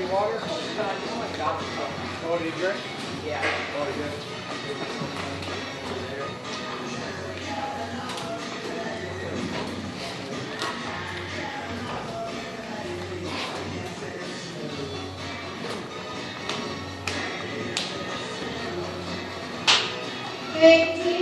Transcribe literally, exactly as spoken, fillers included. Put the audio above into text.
water? No, I just want Dr. Pepper. Oh, did you drink? Yeah. Oh, you did. Thank you.